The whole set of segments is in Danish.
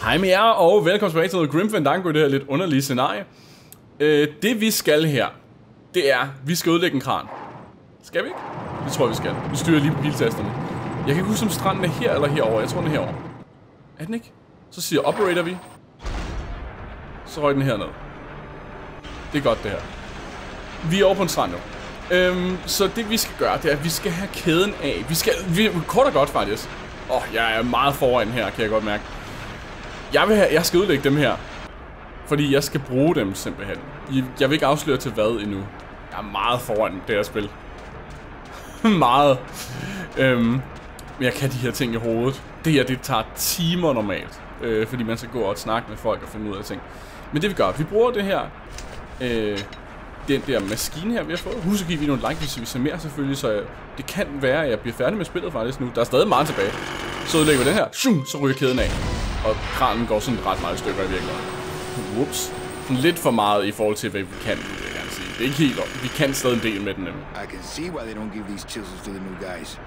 Hej med jer, og velkommen tilbage til noget Grim Fandango i det her lidt underlige scenarie. Det vi skal her, det er, vi skal udlægge en kran. Skal vi ikke? Det tror jeg, vi skal. Vi styrer lige på biltasterne. Jeg kan ikke huske, om stranden er her eller herover. Jeg tror, den er herover. Er den ikke? Så siger operator vi. Så røg den herned. Det er godt, det her. Vi er over på en strand nu. Så det vi skal gøre, det er, at vi skal have kæden af. Vi kort og godt faktisk. Jeg er meget foran her, kan jeg godt mærke. Jeg skal udlægge dem her. Fordi jeg skal bruge dem simpelthen. Jeg vil ikke afsløre til hvad endnu. Jeg er meget foran det her spil. Meget. Men jeg kan de her ting i hovedet. Det her, det tager timer normalt. Fordi man skal gå og snakke med folk og finde ud af ting. Men det vi gør, vi bruger det her. Den der maskine her, vi har fået. Husk at give vi nogle like, hvis vi ser mere selvfølgelig. Så det kan være, at jeg bliver færdig med spillet faktisk nu. Der er stadig meget tilbage. Så udlægger vi den her. Så ryger kæden af. Og kranen går sådan ret meget i stykker i virkeligheden. Whoops. Sådan lidt for meget i forhold til, hvad vi kan, vil jeg gerne sige. Det er ikke helt op. Vi kan stadig en del med den nemlig. I can see why they don't give these chisels to the new guys.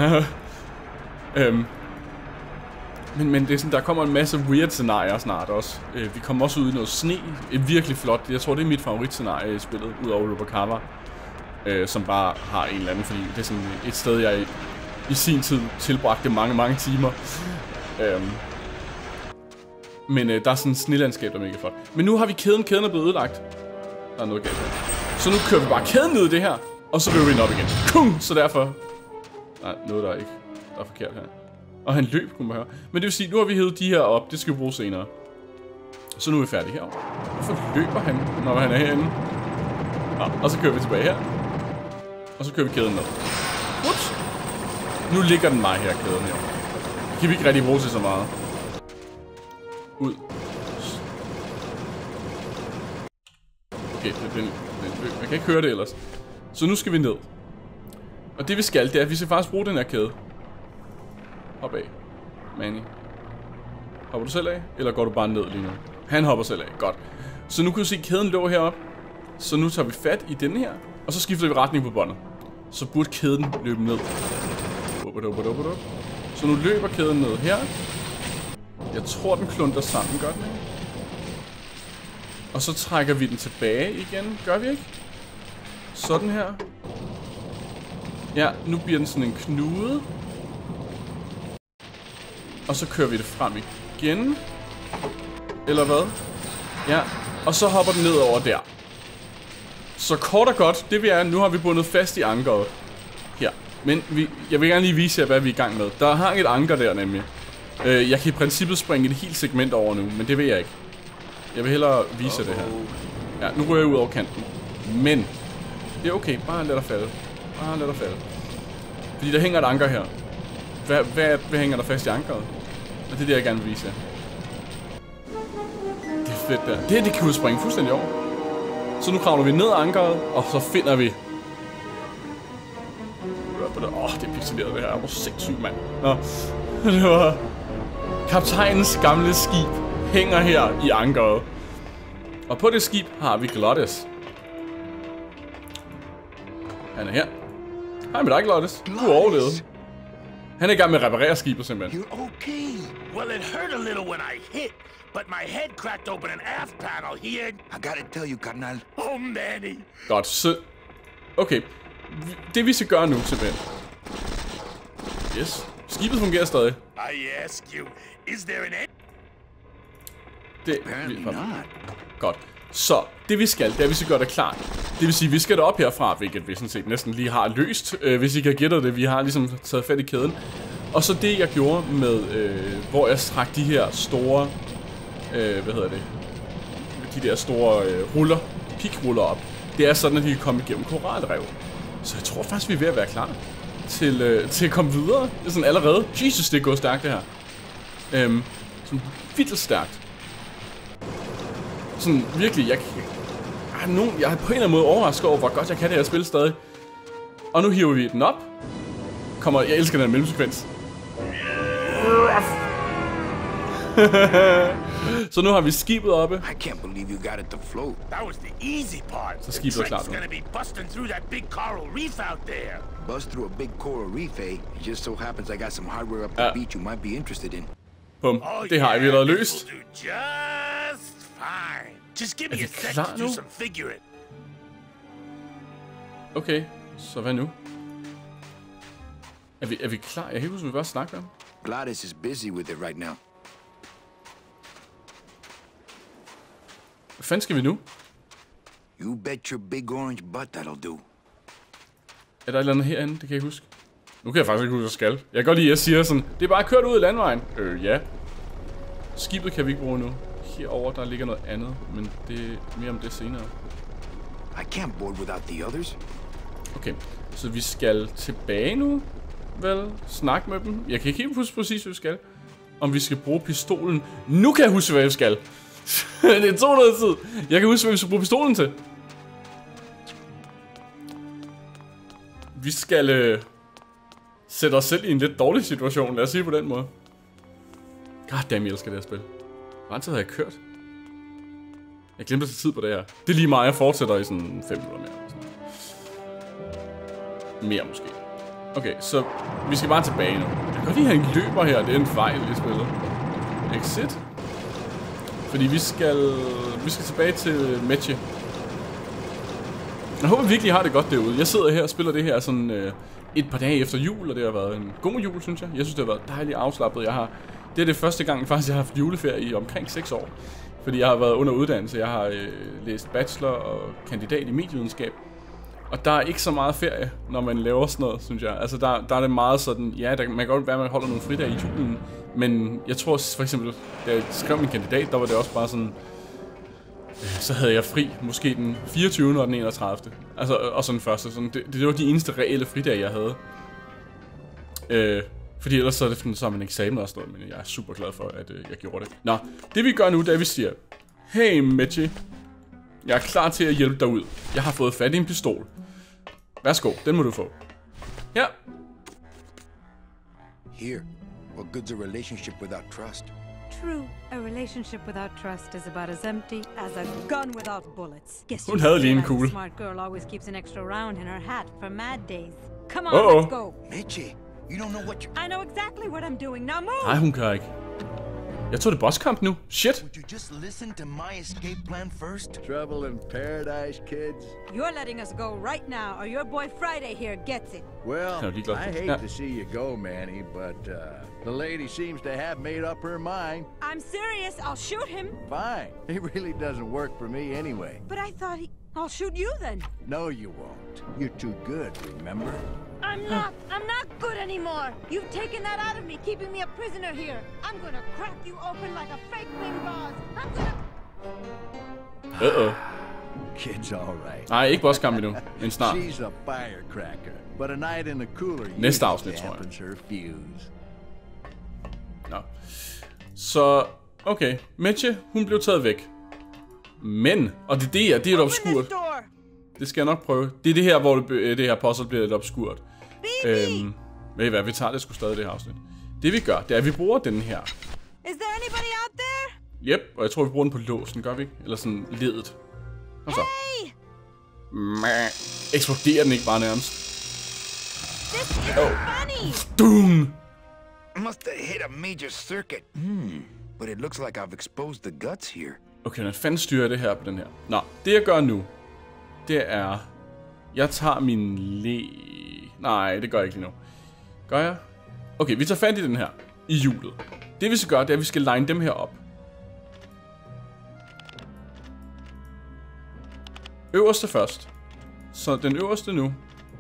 Men det er sådan, der kommer en masse weird scenarier snart også. Vi kommer også ud i noget sne. Virkelig flot. Jeg tror, det er mit favoritscenarie i spillet, udover Rubakawa. Som bare har en eller anden, fordi det er sådan et sted, jeg i sin tid tilbragte mange timer. Men der er sådan et snelandskab, der er mega flot. Men nu har vi kæden. Kæden er blevet ødelagt. Der er noget galt her. Så nu kører vi bare kæden ned i det her. Og så river vi den op igen. Kung! Så derfor... Nej, noget der er ikke. Der er forkert her. Og han løb, kunne man høre. Men det vil sige, nu har vi hævet de her op. Det skal vi bruge senere. Så nu er vi færdige herovre. Hvorfor løber han, når han er herinde? Og så kører vi tilbage her. Og så kører vi kæden ned. Ups! Nu ligger den mig her, kæden her. Det kan vi ikke rigtig bruge til så meget. Ud. Okay, jeg kan ikke høre det ellers. Så nu skal vi ned. Og det vi skal, det er, at vi skal faktisk bruge den her kæde. Hop af. Manny. Hopper du selv af? Eller går du bare ned lige nu? Han hopper selv af. Godt. Så nu kan du se, at kæden lå heroppe. Så nu tager vi fat i denne her. Og så skifter vi retning på båndet. Så burde kæden løbe ned. Så nu løber kæden ned her. Jeg tror, den klunter sammen, gør den ikke? Og så trækker vi den tilbage igen. Gør vi ikke? Sådan her. Ja, nu bliver den sådan en knude. Og så kører vi det frem igen. Eller hvad? Ja, og så hopper den ned over der. Så kort og godt, det vi er, nu har vi bundet fast i ankeret. Her. Men jeg vil gerne lige vise jer, hvad vi er i gang med. Der hang et anker der nemlig. Jeg kan i princippet springe et helt segment over nu, men det vil jeg ikke. Jeg vil hellere vise jer det her. Ja, nu rører jeg ud over kanten. Men det er okay, bare lad dig falde. Bare lad dig falde. Fordi der hænger et anker her. Hvad hænger der fast i ankeret? Og det er det, jeg gerne vil vise jer. Det er fedt der. Det kan vi springe fuldstændig over. Så nu kravler vi ned ad ankeret, og så finder vi... det er pixeleret det her. Hvor sindssygt, mand. Nå, det var... Kaptajnens gamle skib hænger her i ankeret. Og på det skib har vi Glottis. Han er her. Hej med dig, Glottis. Du har overlevet. Han er i gang med at reparere skibet simpelthen. You're okay. Well, it hurt a little when I hit, but my head cracked open an aft panel here. I gotta tell you, carnal. Oh, Manny. Godt, så... Okay. Det vi skal gøre nu, simpelthen. Yes. Skibet fungerer stadig. I ask you, is there an end? Det Apparently not. Godt. Så, det vi skal, det er, at vi skal gøre det klart. Det vil sige, vi skal derop herfra, hvilket vi sådan set næsten lige har løst. Hvis I kan gætte det, vi har ligesom taget fat i kæden. Og så det, jeg gjorde med, hvor jeg strak de her store, de der store ruller, pikruller op. Det er sådan, at de kan komme igennem koralrev. Så jeg tror faktisk, vi er ved at være klar til at komme videre. Det er sådan allerede. Jesus, det går stærkt det her. Sådan vildt stærkt. Sådan virkelig, jeg er på en eller anden måde overrasket over, hvor godt jeg kan det her spil stadig. Og nu hiver vi den op. Jeg elsker den her mellemsekvens. Så nu har vi skibet oppe. I can't believe you got it to float. That was the easy part. Så skibet er klart nu. Gonna be busting through that big coral reef out there. Bust through a big coral reef, eh? It just so happens I got some hardware up the beach you might be interested in. Bum. Det har vi allerede løst. This will do just fine. Just give me vi a sec klar to do nu? some figuring. Okay, så hvad nu? Er vi klar? Jeg kan ikke huske, vi bare snakker om. Gladys is busy with it right now. Hvad fanden skal vi nu? You bet your big orange butt that'll do. Er der et eller andet herinde? Det kan jeg ikke huske. Nu kan jeg faktisk ikke huske, hvad jeg skal. Jeg kan godt lide, at jeg siger sådan, det er bare kørt ud af landvejen. Ja. Skibet kan vi ikke bruge nu. Herover der ligger noget andet, men det er mere om det senere. I can't board without the others. Okay, så vi skal tilbage nu, vel? Snak med dem. Jeg kan ikke helt huske præcis, hvad vi skal. Om vi skal bruge pistolen. Nu kan jeg huske, hvad vi skal. Det er 200 tid. Jeg kan huske, hvad vi skal bruge pistolen til. Vi skal sætte os selv i en lidt dårlig situation. Lad os sige på den måde. Goddamn, jeg elsker det her spil. Hvor lang tid har jeg kørt? Jeg glemte at tage tid på det her. Det er lige meget, jeg fortsætter i sådan 5 minutter mere. Mere måske. Okay, så vi skal bare tilbage nu. Jeg kan godt lide, at han løber her. Det er en fejl i spillet. Exit. Fordi vi skal tilbage til Meche. Jeg håber virkelig, I har det godt derude. Jeg sidder her og spiller det her sådan et par dage efter jul, og det har været en god jul, synes jeg. Jeg synes, det har været dejligt afslappet. Det er det første gang, faktisk, jeg har haft juleferie i omkring 6 år. Fordi jeg har været under uddannelse. Jeg har læst bachelor og kandidat i medievidenskab. Og der er ikke så meget ferie, når man laver sådan noget, synes jeg. Altså, der er det meget sådan, ja, man kan godt være, at man holder nogle fridage i julen. Men jeg tror for eksempel, da jeg skrev min kandidat, der var det også bare sådan, så havde jeg fri, måske den 24. og den 31. Altså, og sådan første. Sådan, det var de eneste reelle fridage, jeg havde. Fordi ellers så er det så en eksamen og sådan noget, men jeg er super glad for, at jeg gjorde det. Nå, det vi gør nu, det er, at vi siger, hey Meche, jeg er klar til at hjælpe dig ud. Jeg har fået fat i en pistol. Værsgo, den må du få. Her. Here. What good's a relationship without trust? True, a relationship without trust is about as empty as a gun without bullets. Guess Hun havde lige en kugle. A smart girl always keeps an extra round in her hat for mad days. Come on, Uh-oh. let's go. Meche, you don't know what you... I know exactly what I'm doing. Now move. Nej, hun kan ikke. Jeg tror, det er bosskamp nu. Shit. Would you just listen to my escape plan first? Trouble in paradise, kids? You're letting us go right now, or your boy Friday here gets it. Well, Ja, de er glade for I det. hate Ja. to see you go, Manny, but the lady seems to have made up her mind. I'm serious. I'll shoot him. Fine. It really doesn't work for me anyway. But I thought I'll shoot you then. No, you won't. You're too good, remember? I'm not good anymore. You've taken that out of me, keeping me a prisoner here. I'm gonna crack you open like a fake wing boss. I'm gonna... Kid's all right. Nej, ikke bosskamp endnu, men snart. She's a firecracker, but a night in the cooler Næste usually afsnit, tror jeg. dampens her fuse. Nå. Så, okay. Meche, hun blev taget væk. Men, og det er lidt obskurt. Open this door. Det skal jeg nok prøve. Det er det her, hvor det her puzzle bliver lidt obskurt. Ved I hvad, vi tager det sgu stadig det her afsnit. Det vi gør, det er, at vi bruger den her. Is there anybody out there? Yep, og jeg tror, vi bruger den på låsen, gør vi ikke? Eller sådan ledet. Kom så. Hey! Eksploderer den ikke bare nærmest? This isn't funny! Doom! Must have hit a major circuit. But it looks like I've exposed the guts here. Okay, hvordan fanden styrer jeg det her på den her? Nå, det jeg gør nu, det er... Jeg tager min Nej, det gør jeg ikke lige nu. Gør jeg? Okay, vi tager fat i den her. I hjulet. Det vi skal gøre, det er, at vi skal line dem her op. Øverste først. Så den øverste nu.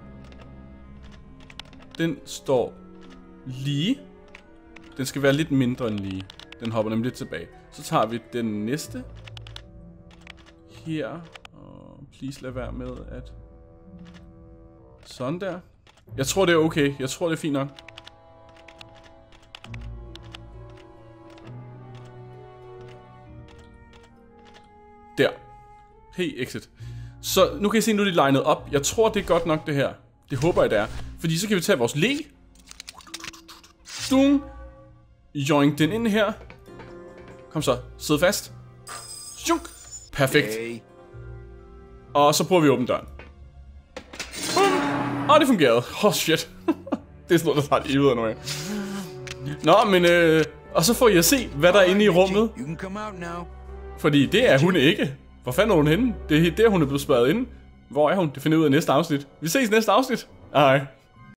Den står lige. Den skal være lidt mindre end lige. Den hopper nemlig lidt tilbage. Så tager vi den næste. Her. Og please lad være med at... Sådan der. Jeg tror det er okay. Jeg tror det er fint nok. Der. Hey, exit. Så nu kan I se, nu er de legnet op. Jeg tror det er godt nok det her. Det håber jeg det er. Fordi så kan vi tage vores le. Dung. Joink den ind her. Kom så. Sid fast. Junk. Perfekt. Hey. Og så prøver vi at åbne døren. Og det fungerede. Oh shit. Det er sådan noget, der tager et evigt nu af. Nå, men Og så får I at se, hvad der er inde i rummet. You can come out now. Fordi det er hun ikke. Hvor fanden er hun henne? Det er der, hun er blevet spærret inde. Hvor er hun? Det finder jeg ud af næste afsnit. Vi ses næste afsnit. Hej.